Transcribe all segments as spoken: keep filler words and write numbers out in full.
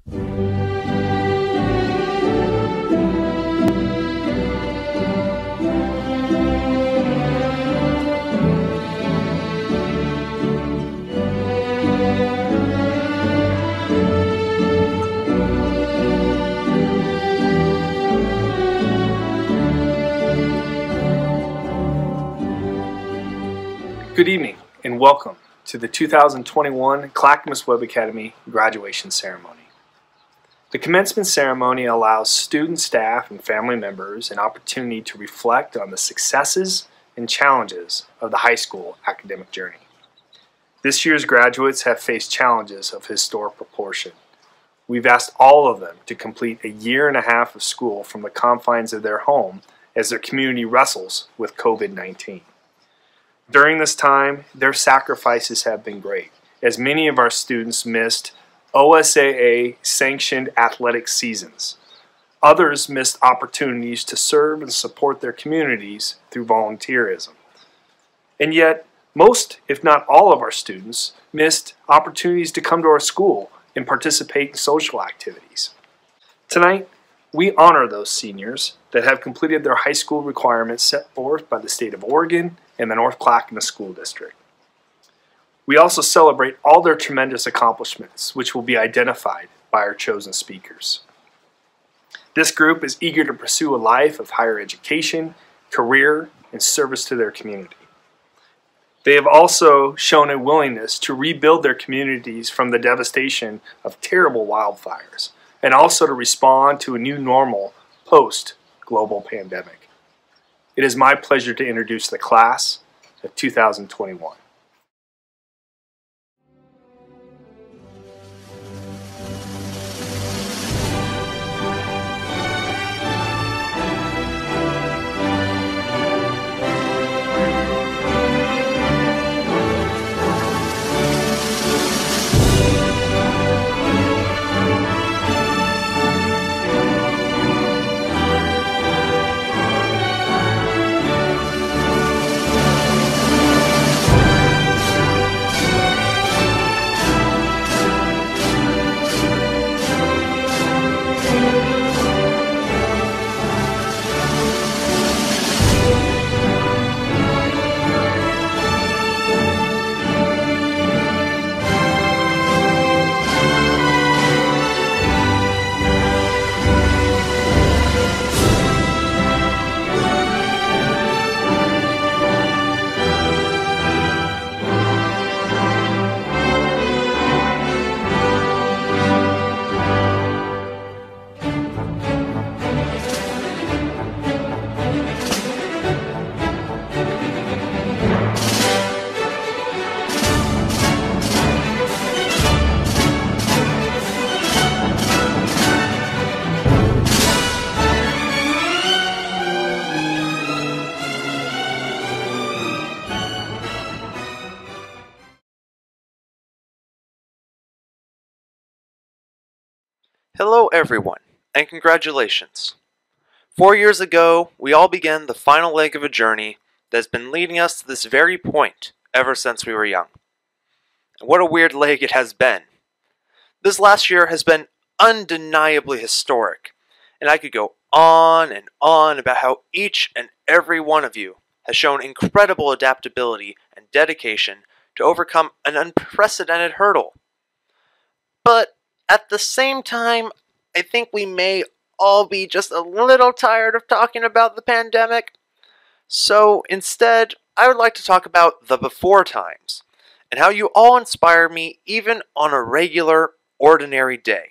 Good evening and welcome to the two thousand twenty-one Clackamas Web Academy graduation ceremony. The commencement ceremony allows students, staff, and family members an opportunity to reflect on the successes and challenges of the high school academic journey. This year's graduates have faced challenges of historic proportion. We've asked all of them to complete a year and a half of school from the confines of their home as their community wrestles with COVID nineteen. During this time, their sacrifices have been great, as many of our students missed O S A A-sanctioned athletic seasons. Others missed opportunities to serve and support their communities through volunteerism. And yet, most, if not all of our students, missed opportunities to come to our school and participate in social activities. Tonight, we honor those seniors that have completed their high school requirements set forth by the state of Oregon and the North Clackamas School District. We also celebrate all their tremendous accomplishments, which will be identified by our chosen speakers. This group is eager to pursue a life of higher education, career, and service to their community. They have also shown a willingness to rebuild their communities from the devastation of terrible wildfires, and also to respond to a new normal post-global pandemic. It is my pleasure to introduce the class of two thousand twenty-one. Hello everyone, and congratulations. Four years ago, we all began the final leg of a journey that has been leading us to this very point ever since we were young. And what a weird leg it has been. This last year has been undeniably historic, and I could go on and on about how each and every one of you has shown incredible adaptability and dedication to overcome an unprecedented hurdle. But at the same time, I think we may all be just a little tired of talking about the pandemic. So instead, I would like to talk about the before times, and how you all inspire me even on a regular, ordinary day.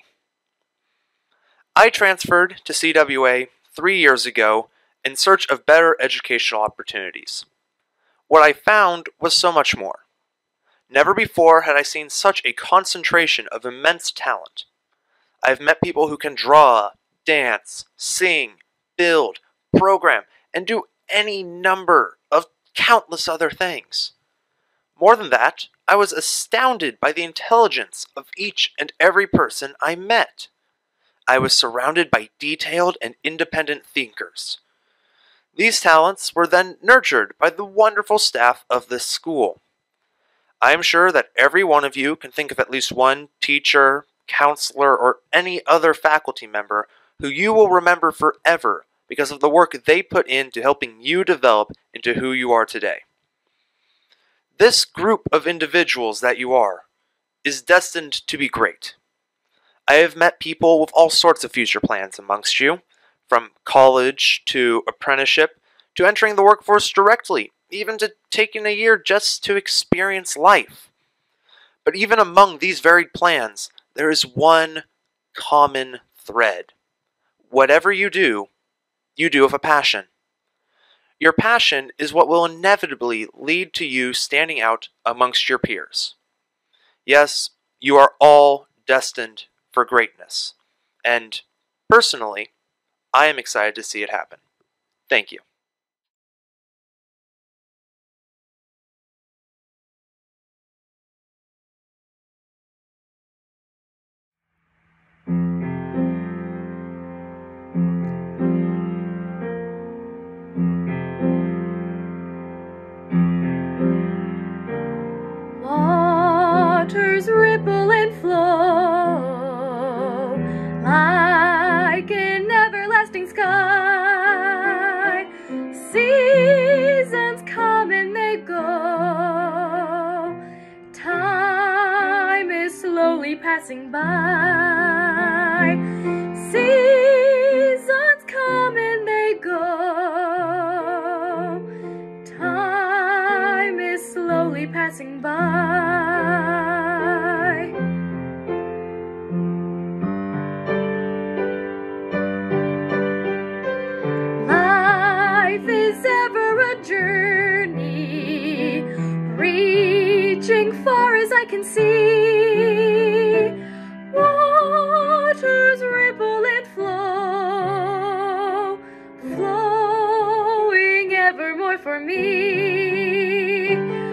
I transferred to C W A three years ago in search of better educational opportunities. What I found was so much more. Never before had I seen such a concentration of immense talent. I have met people who can draw, dance, sing, build, program, and do any number of countless other things. More than that, I was astounded by the intelligence of each and every person I met. I was surrounded by detailed and independent thinkers. These talents were then nurtured by the wonderful staff of this school. I am sure that every one of you can think of at least one teacher, counselor, or any other faculty member who you will remember forever because of the work they put into helping you develop into who you are today. This group of individuals that you are is destined to be great. I have met people with all sorts of future plans amongst you, from college to apprenticeship to entering the workforce directly, even to taking a year just to experience life. But even among these varied plans, there is one common thread. Whatever you do, you do with a passion. Your passion is what will inevitably lead to you standing out amongst your peers. Yes, you are all destined for greatness, and personally, I am excited to see it happen. Thank you. Waters ripple and flow like an everlasting sky. Seasons come and they go. Time is slowly passing by. Seasons come and they go. Time is slowly passing by. Life is ever a journey, reaching far as I can see. Waters ripple and flow, flowing evermore for me.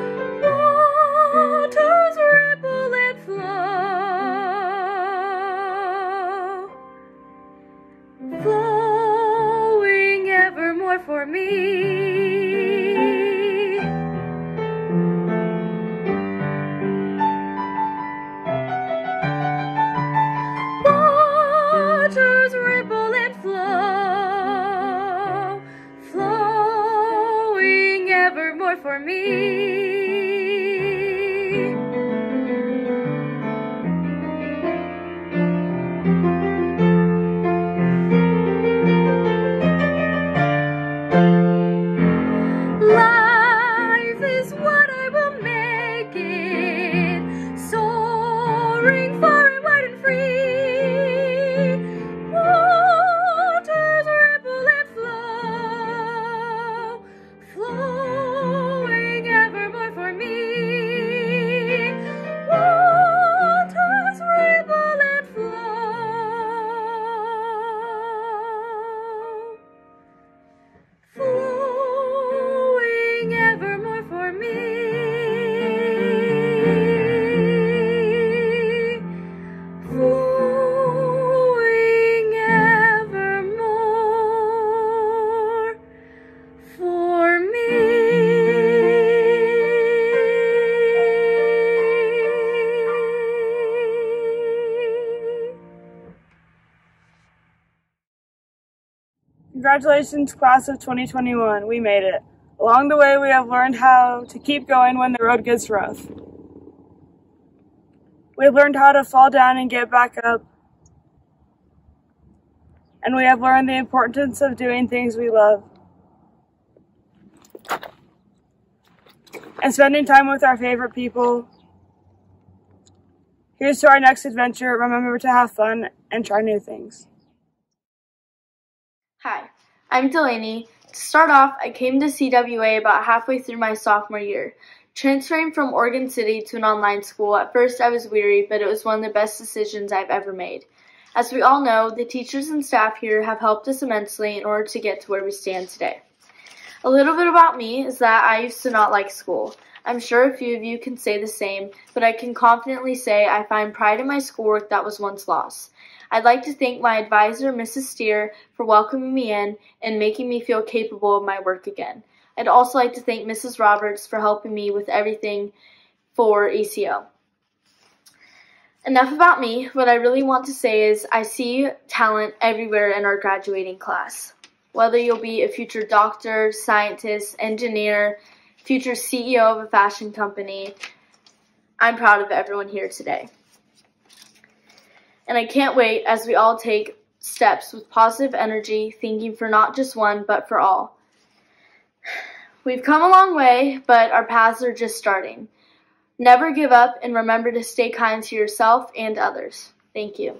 Waters ripple and flow, flowing evermore for me. Waters ripple and flow, flowing evermore for me. Life is what I will make it, soaring far and wide and free. Waters ripple and flow, flowing evermore for me. Waters ripple and flow, flowing evermore for me. Flowing evermore for me. Congratulations, class of twenty twenty-one. We made it. Along the way, we have learned how to keep going when the road gets rough. We have learned how to fall down and get back up. And we have learned the importance of doing things we love. And spending time with our favorite people. Here's to our next adventure. Remember to have fun and try new things. Hi, I'm Delaney. To start off, I came to C W A about halfway through my sophomore year. Transferring from Oregon City to an online school, at first I was weary, but it was one of the best decisions I've ever made. As we all know, the teachers and staff here have helped us immensely in order to get to where we stand today. A little bit about me is that I used to not like school. I'm sure a few of you can say the same, but I can confidently say I find pride in my schoolwork that was once lost. I'd like to thank my advisor, Missus Steer, for welcoming me in and making me feel capable of my work again. I'd also like to thank Missus Roberts for helping me with everything for E C O. Enough about me. What I really want to say is I see talent everywhere in our graduating class. Whether you'll be a future doctor, scientist, engineer, future C E O of a fashion company, I'm proud of everyone here today. And I can't wait as we all take steps with positive energy, thinking for not just one, but for all. We've come a long way, but our paths are just starting. Never give up, and remember to stay kind to yourself and others. Thank you.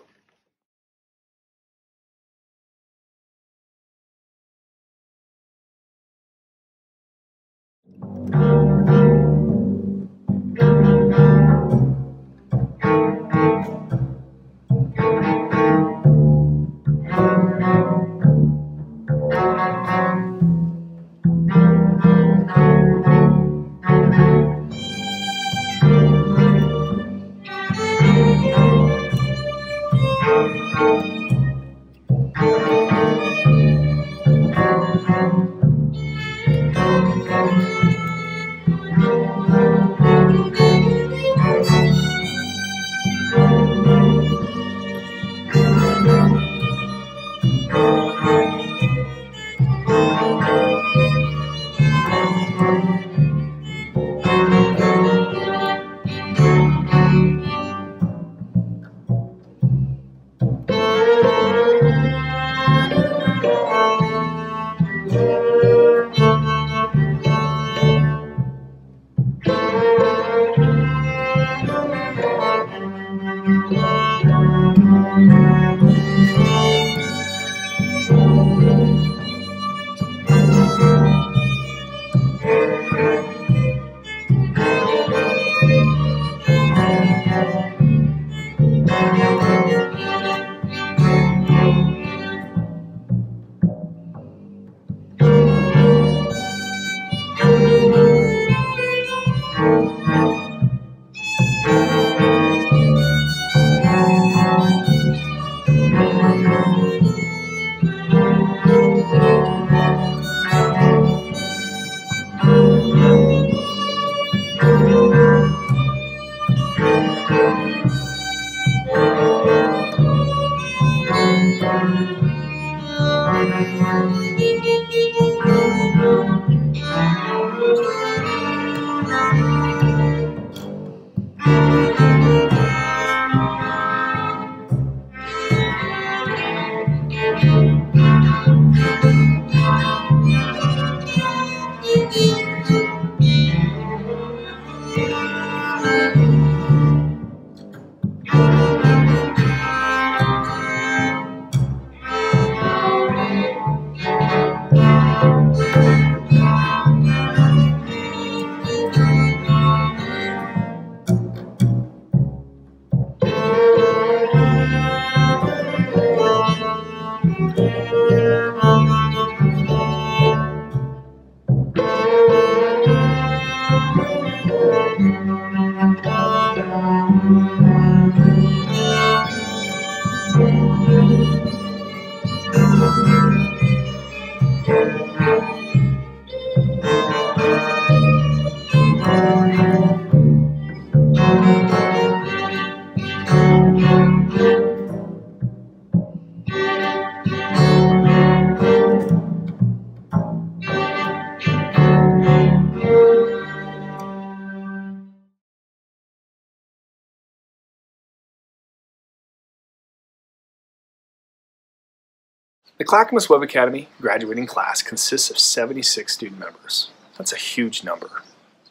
The Clackamas Web Academy graduating class consists of seventy-six student members. That's a huge number.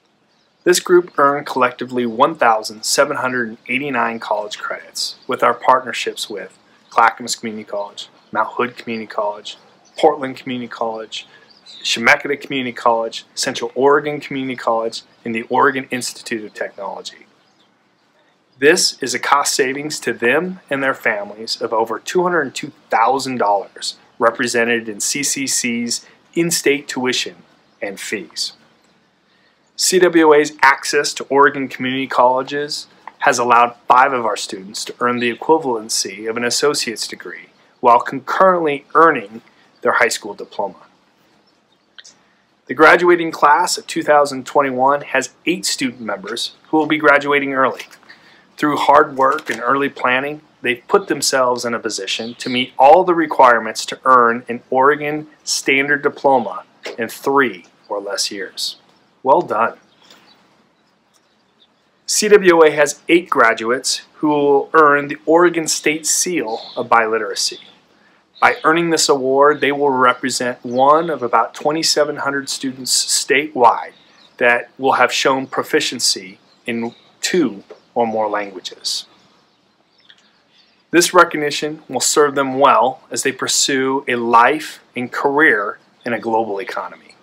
This group earned collectively one thousand seven hundred eighty-nine college credits with our partnerships with Clackamas Community College, Mount Hood Community College, Portland Community College, Chemeketa Community College, Central Oregon Community College, and the Oregon Institute of Technology. This is a cost savings to them and their families of over two hundred two thousand dollars, represented in C C C's in-state tuition and fees. C W A's access to Oregon community colleges has allowed five of our students to earn the equivalency of an associate's degree while concurrently earning their high school diploma. The graduating class of two thousand twenty-one has eight student members who will be graduating early. Through hard work and early planning, they've put themselves in a position to meet all the requirements to earn an Oregon Standard Diploma in three or less years. Well done. C W A has eight graduates who will earn the Oregon State Seal of Biliteracy. By earning this award, they will represent one of about twenty-seven hundred students statewide that will have shown proficiency in two or more languages. This recognition will serve them well as they pursue a life and career in a global economy.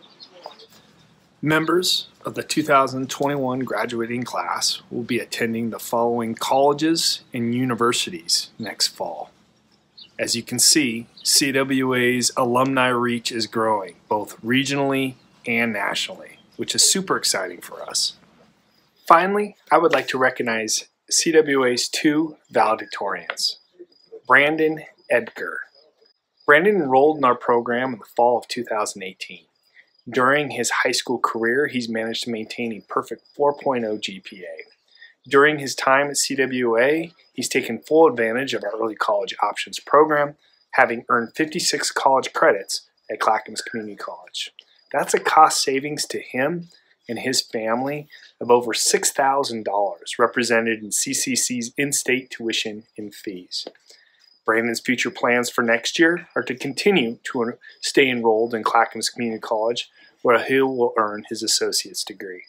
Members of the two thousand twenty-one graduating class will be attending the following colleges and universities next fall. As you can see, C W A's alumni reach is growing, both regionally and nationally, which is super exciting for us. Finally, I would like to recognize C W A's two valedictorians. Brandon Edgar. Brandon enrolled in our program in the fall of two thousand eighteen. During his high school career, he's managed to maintain a perfect four point oh G P A. During his time at C W A, he's taken full advantage of our early college options program, having earned fifty-six college credits at Clackamas Community College. That's a cost savings to him and his family of over six thousand dollars, represented in C C C's in-state tuition and fees. Brandon's future plans for next year are to continue to stay enrolled in Clackamas Community College, where he will earn his associate's degree.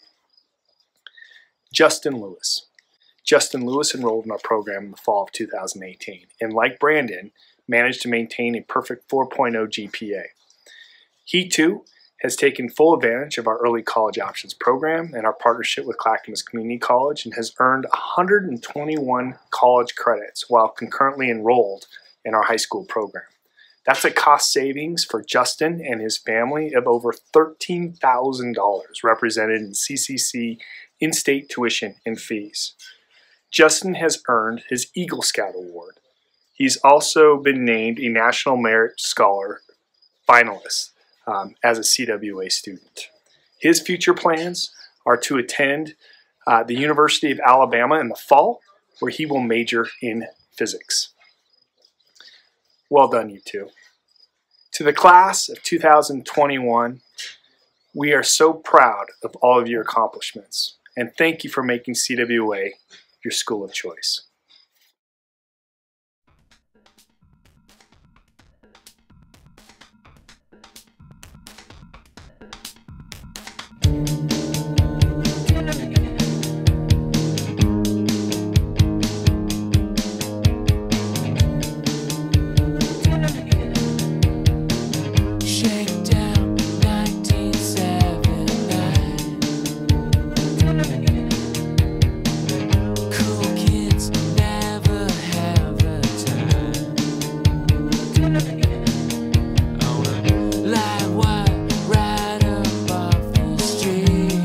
Justin Lewis. Justin Lewis enrolled in our program in the fall of two thousand eighteen, and like Brandon, managed to maintain a perfect four point oh G P A. He too has taken full advantage of our early college options program and our partnership with Clackamas Community College, and has earned one hundred twenty-one college credits while concurrently enrolled in our high school program. That's a cost savings for Justin and his family of over thirteen thousand dollars, represented in C C C in-state tuition and fees. Justin has earned his Eagle Scout Award. He's also been named a National Merit Scholar finalist um, as a C W A student. His future plans are to attend uh, the University of Alabama in the fall, where he will major in physics. Well done, you two. To the class of two thousand twenty-one, we are so proud of all of your accomplishments, and thank you for making C W A your school of choice. Light wire right up off the street.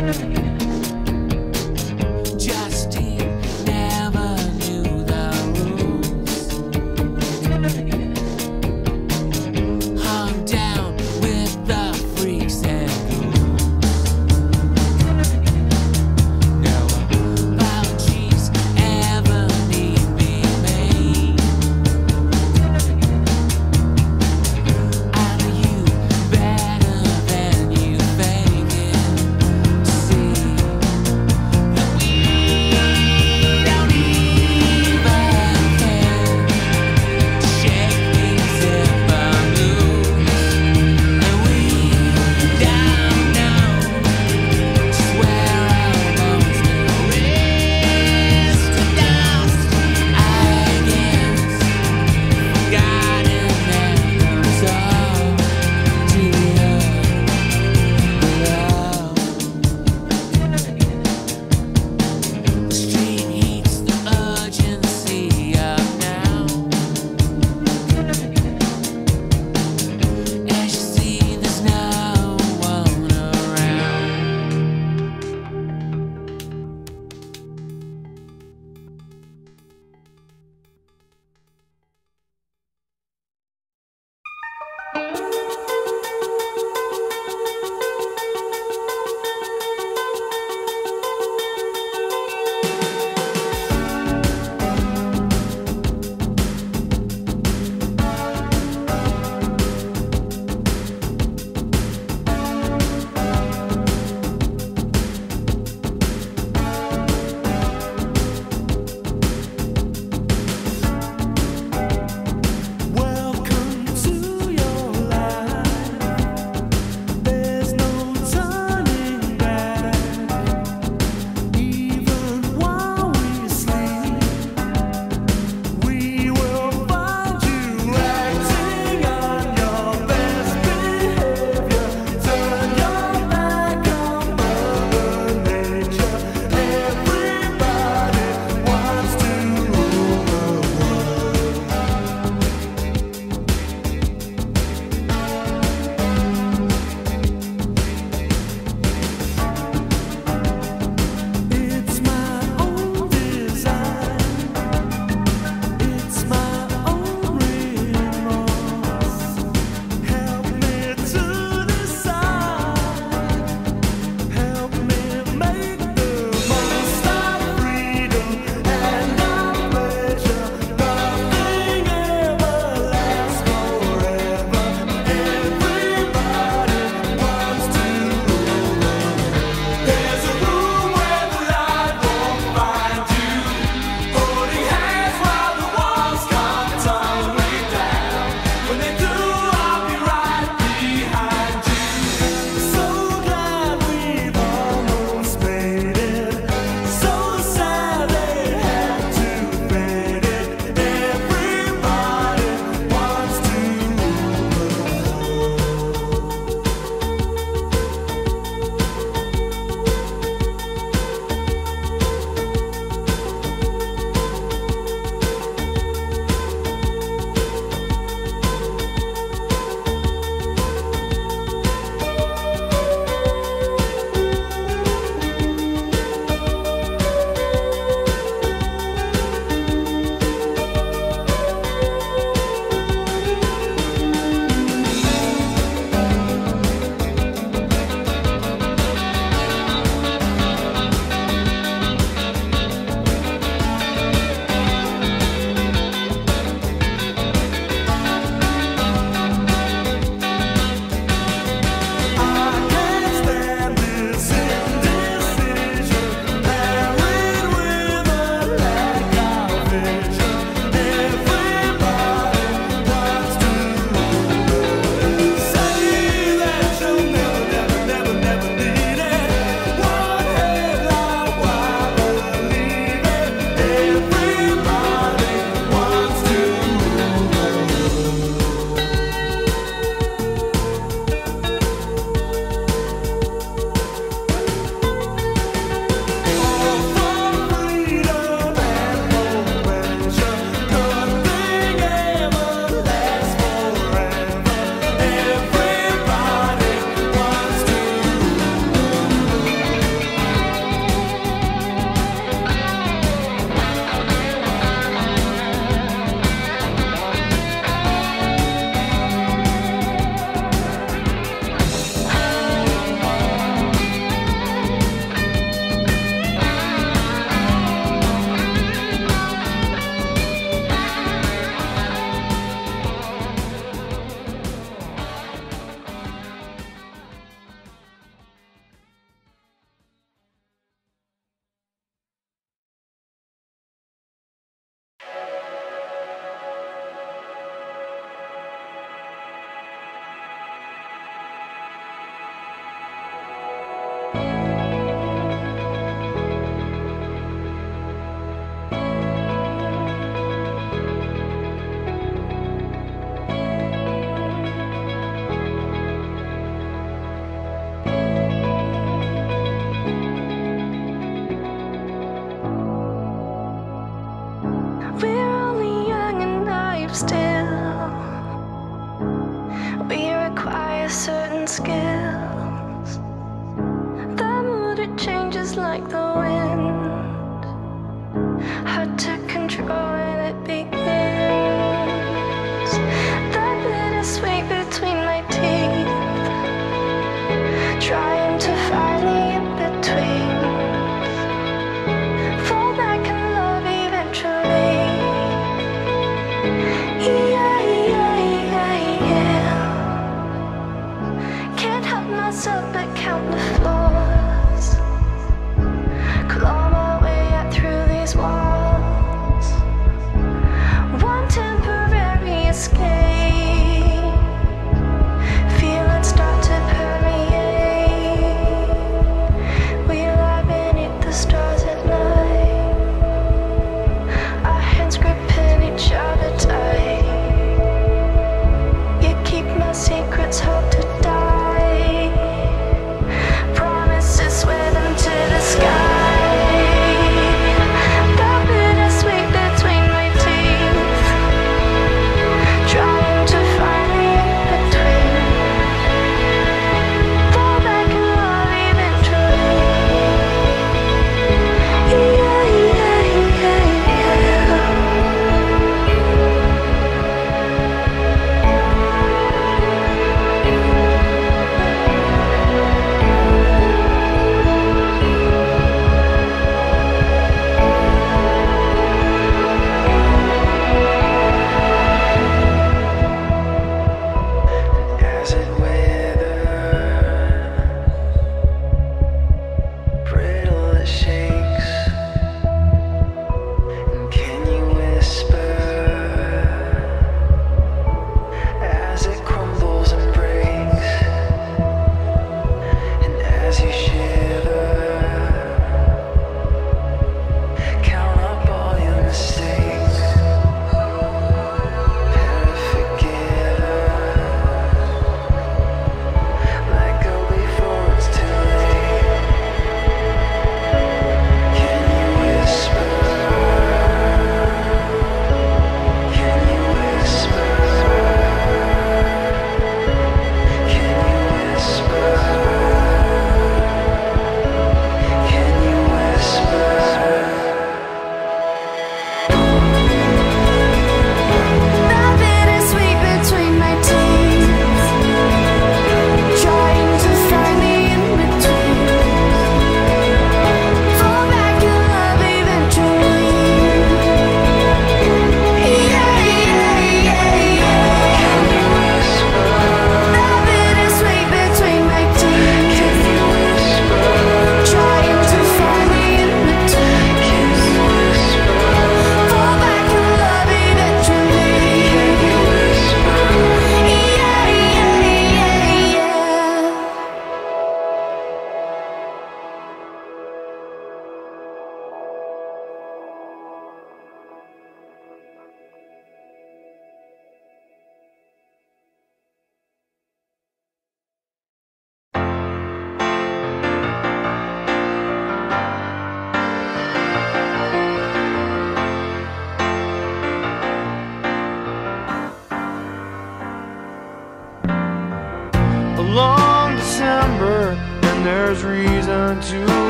Justine never knew the rules. Hung down with the freaks and ghouls. No apologies ever need be made. I know you better than you fake it. See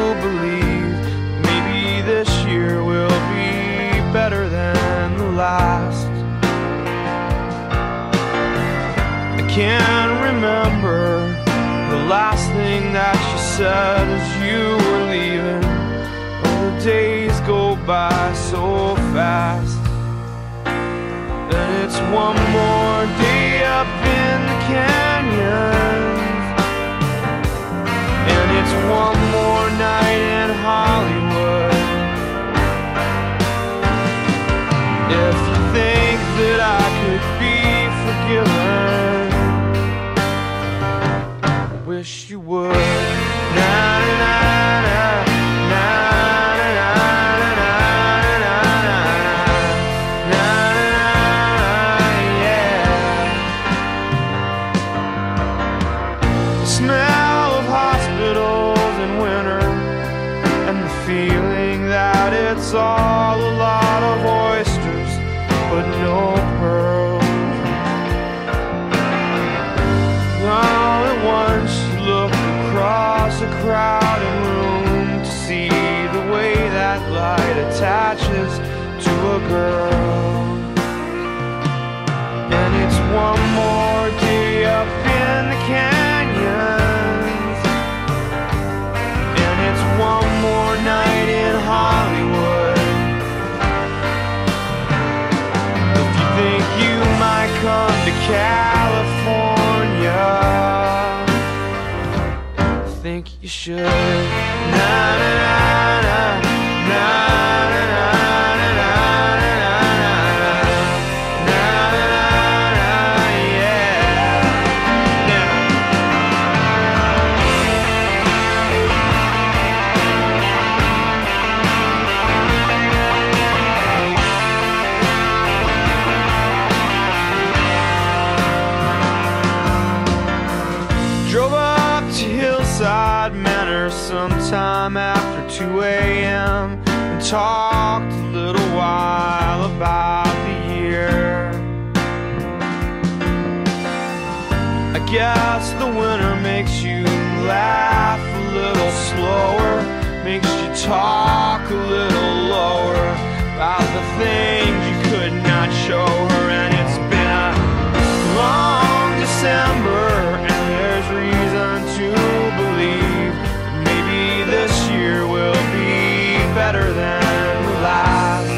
believe maybe this year will be better than the last. I can't remember the last thing that you said as you were leaving. Oh, the days go by so fast. And it's one more day up in the canyons, and it's one more night in Hollywood. If you think that I could be forgiven, wish you would. Na na na na na na na na na na, yeah. The smell of hospitals in winter, and the feeling that it's all a lot of oysters but no pearls. All at once you look across a crowded room to see the way that light attaches to a girl. And it's one more day up in the canyons, and it's one more night in Hollywood. If you think you might come to California, I think you should. Na na na na na na na na na na na na, yeah. Drove up to Hillside Manor sometime after two A M and talked a little while about the year. I guess the winter makes you laugh a little slower, makes you talk a little lower about the things you could not show her. And it's been a long December, and there's reason to believe maybe this year will be better than the last.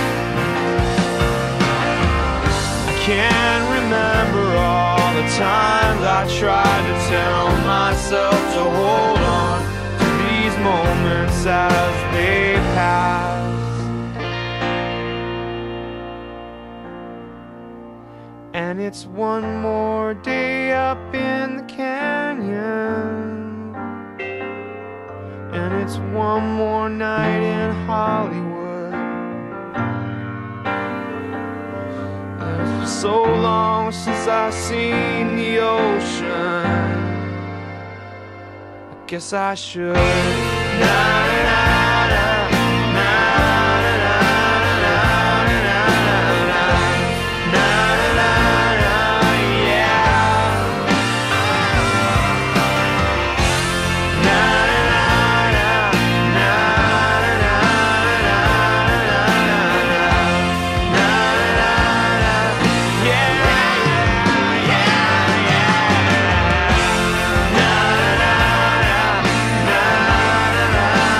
I can't remember all the times I tried to tell myself to hold on to these moments as they pass. And it's one more day up in the canyon, and it's one more night in Hollywood. And for so long since I've seen the ocean, I guess I should. Na, na, na, na. Na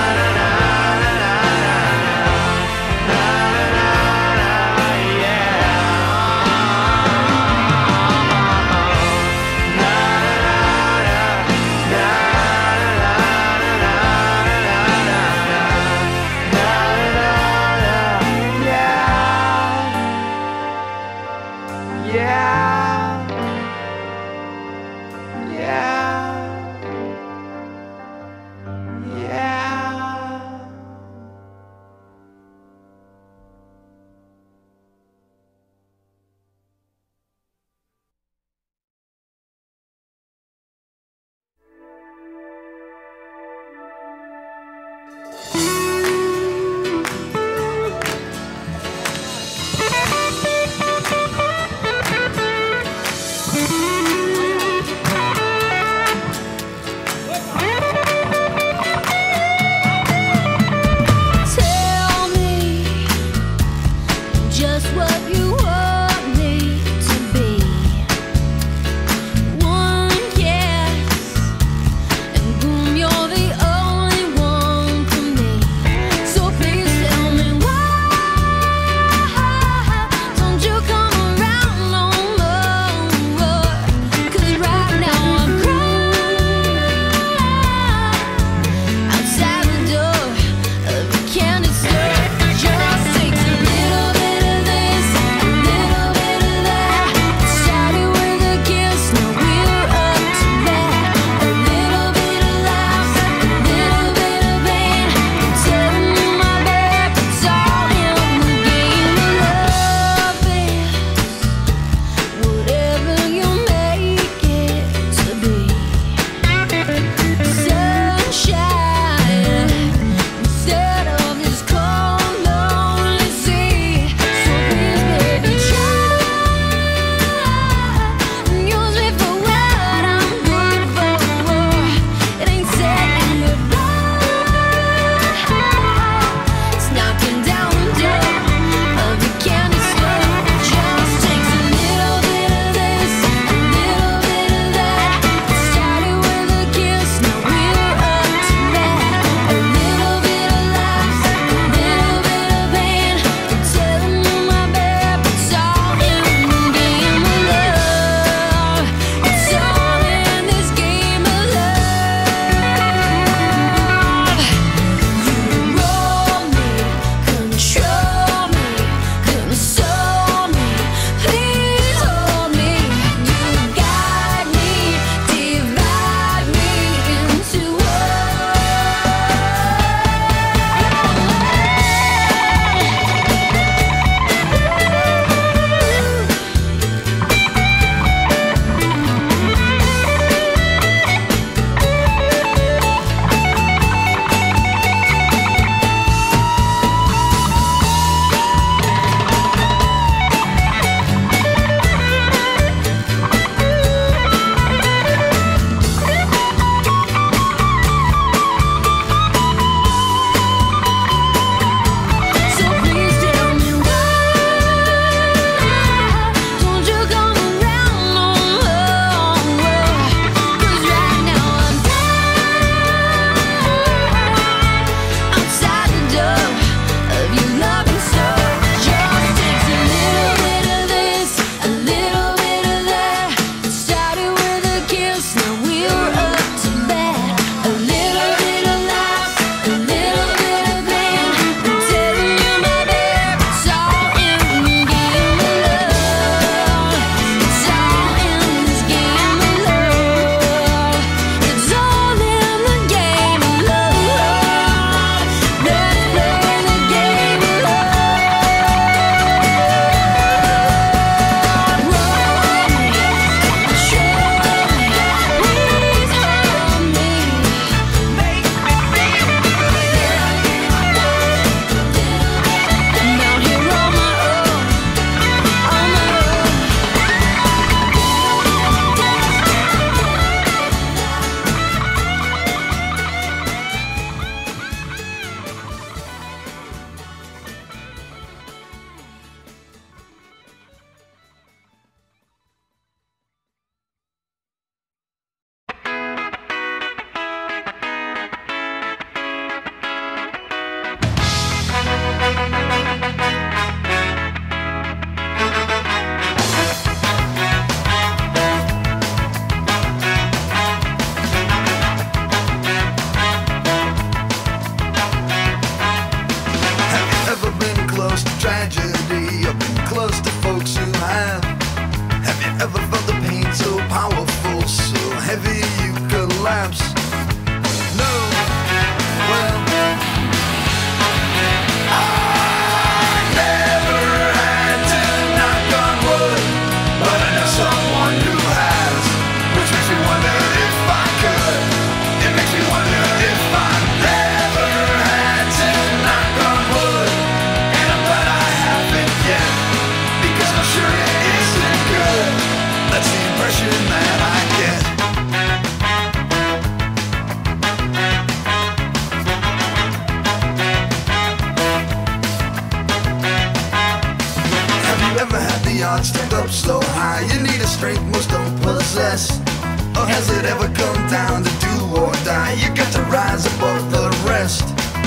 not stand up so high. You need a strength most don't possess. Or has it ever come down to do or die? You got to rise above the rest.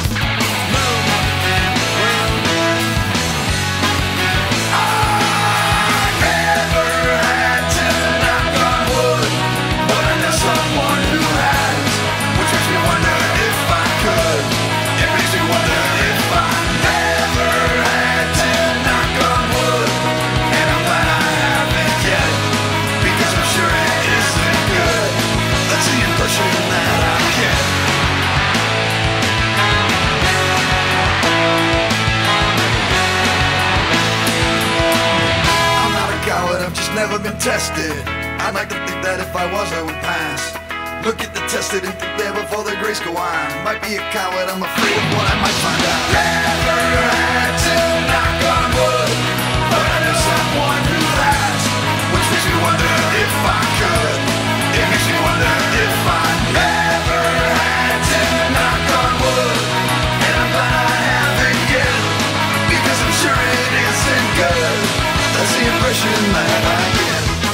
Never been tested. I'd like to think that if I was, I would pass. Look at the tested and think there before the grace go on. Might be a coward, I'm afraid of what I might find out. Never had to knock on wood, but I know someone who has, which makes me wonder if I could. It makes me wonder if I never had to knock on wood, and I'm glad I haven't yet, because I'm sure it isn't good. That's the impression that I get.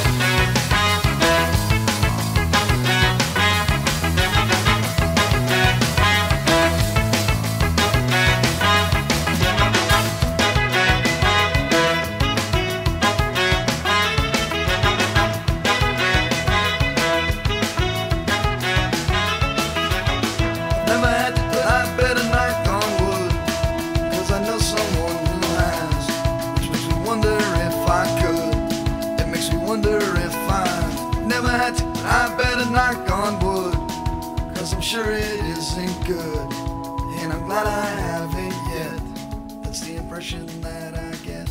Never had to put I better knock on wood, 'cause I know someone who has, which makes me wonder if I could. It makes me wonder if I never had to, but I better knock on wood, 'cause I'm sure it isn't good, and I'm glad I haven't yet. That's the impression that I get.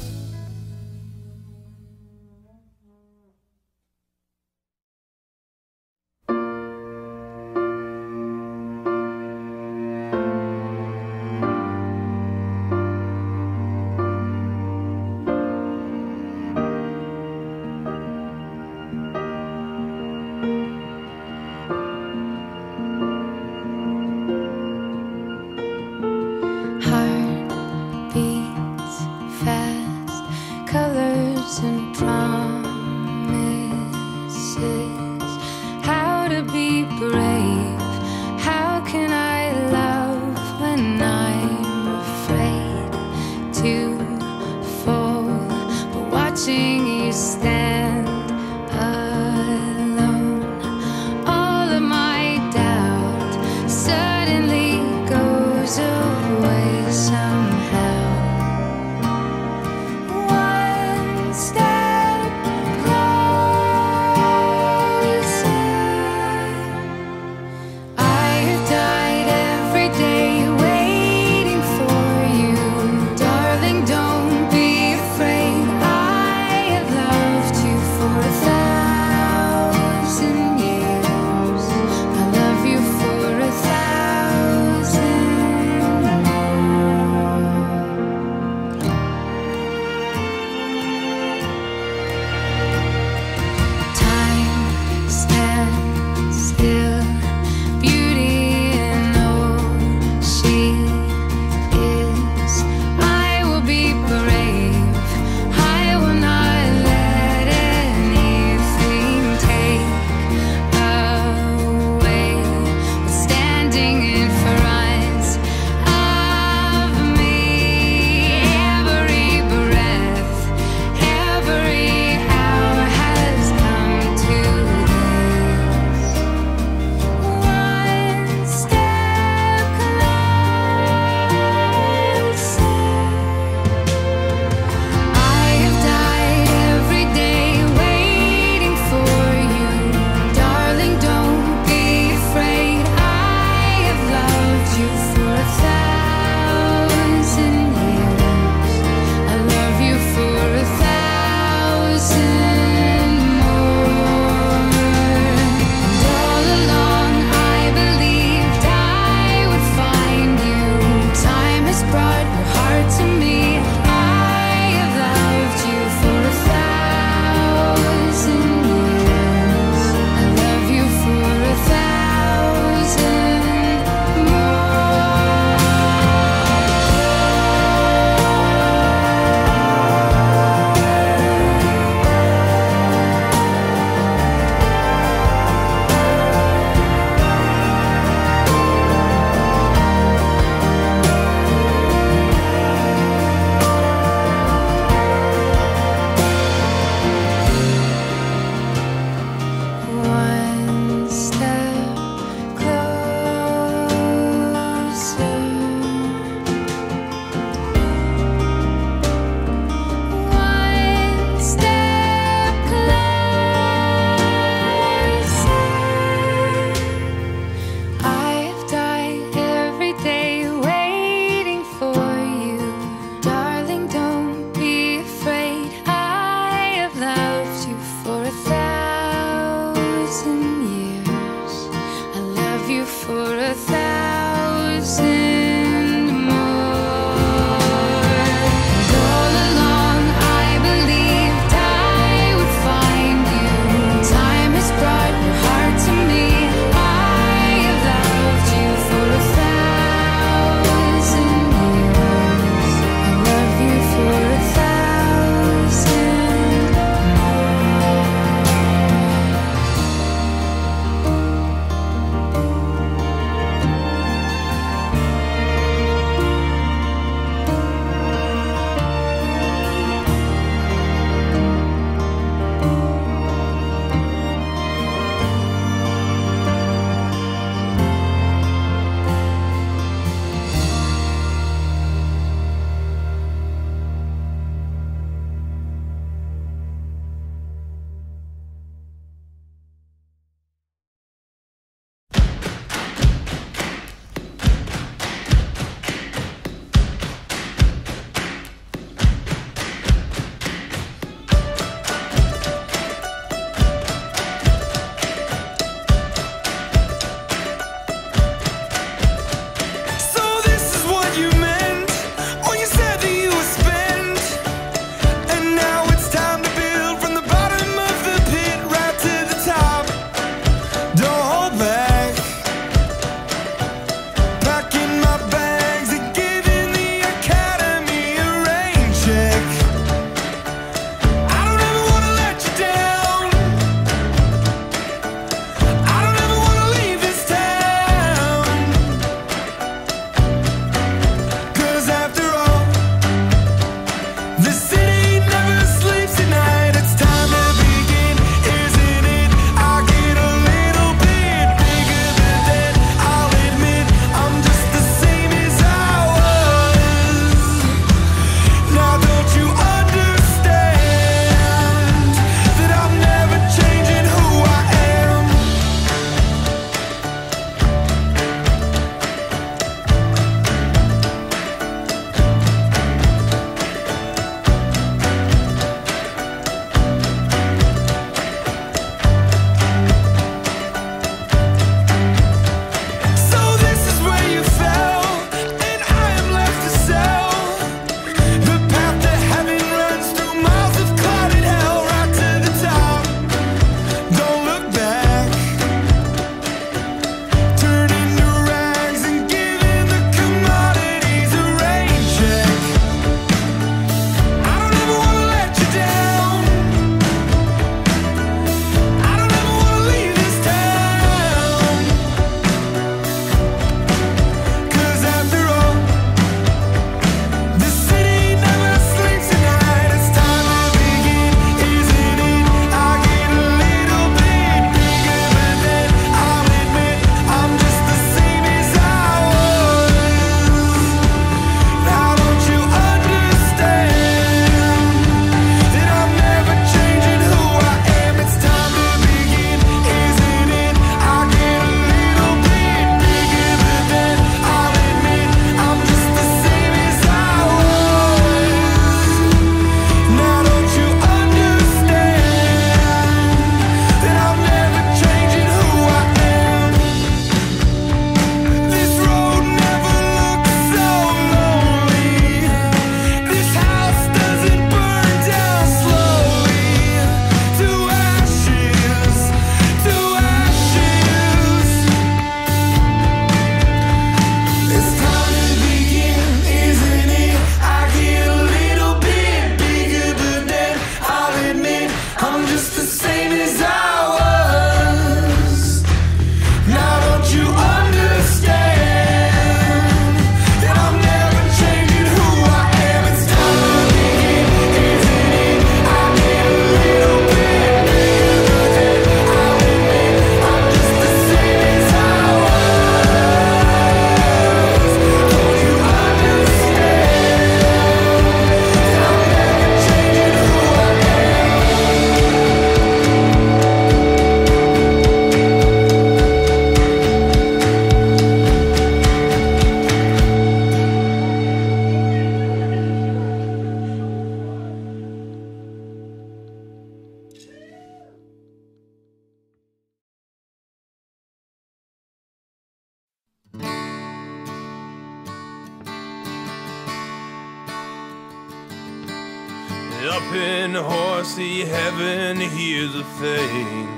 Up in horsey heaven, here's the thing.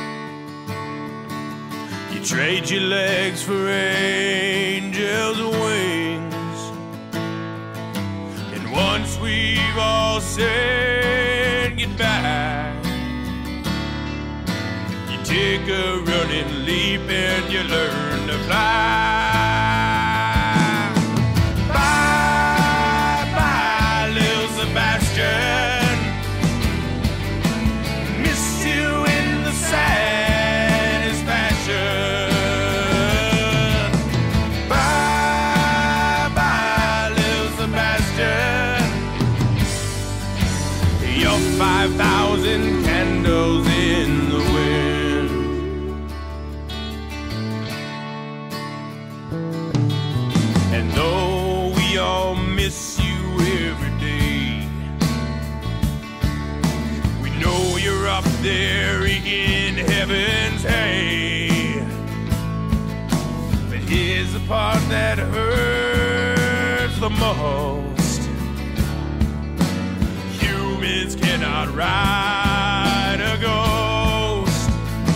You trade your legs for angels' wings. And once we've all said goodbye, you take a running leap and you learn to fly. Bye, bye, little Sebastian. Miss you in the saddest fashion. Bye, bye, little Sebastian. You're five thousand candles in the wind. And though we all miss you every day, we know you're up there in heaven's hay. But here's the part that hurts the most. Humans cannot ride a ghost.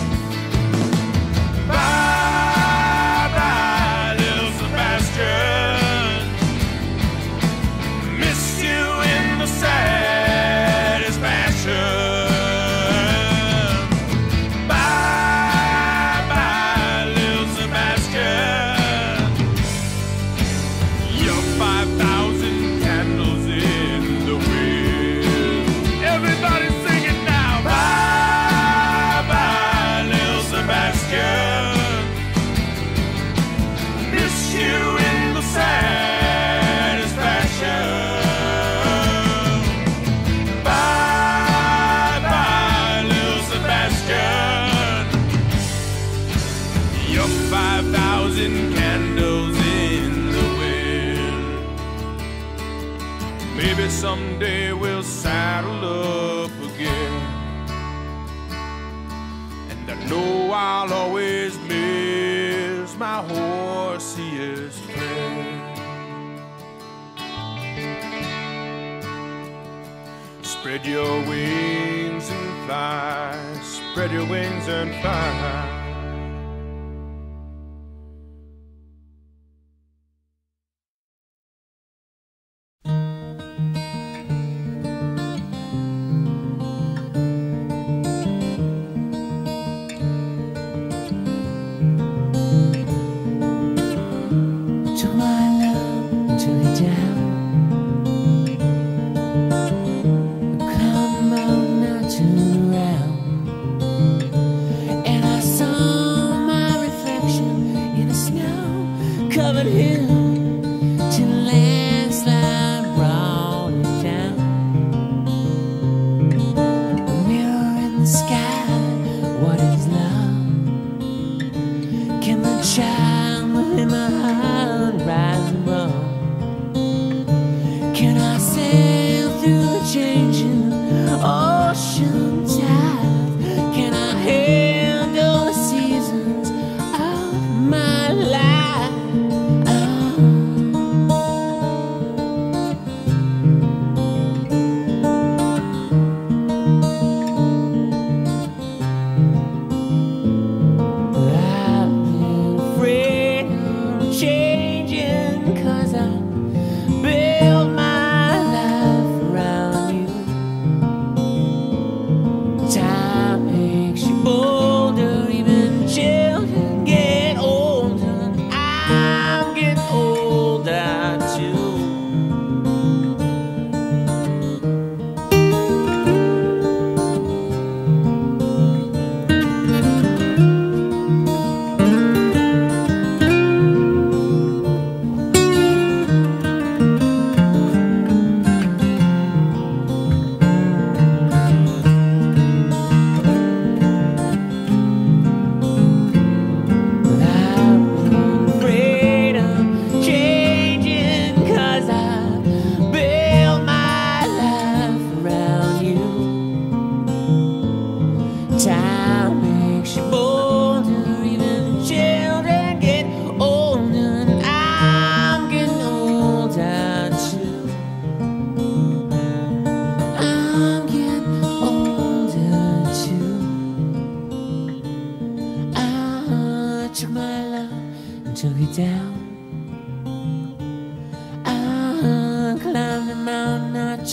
Bye, bye, little Sebastian. Miss you in the saddest fashion. Bye, bye, little Sebastian. You're five thousand candles in the wind. Everybody sing it now. Bye, bye, little Sebastian. Miss you in the saddest fashion. Bye, bye, little Sebastian. You're five thousand candles in the wind. Maybe someday we'll saddle up again, and I know I'll always miss my horsiest friend. Spread your wings and fly, spread your wings and fly. Took my love to lay down. Climb out, now turn around, and I saw my reflection in a snow-covered hill till the landslide brought it down. A mirror in the sky, what is love? Can the child within my heart rise above?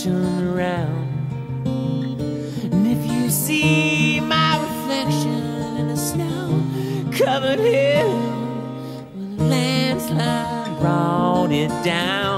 turn around. And if you see my reflection in a snow-covered hill, well, a landslide brought it down.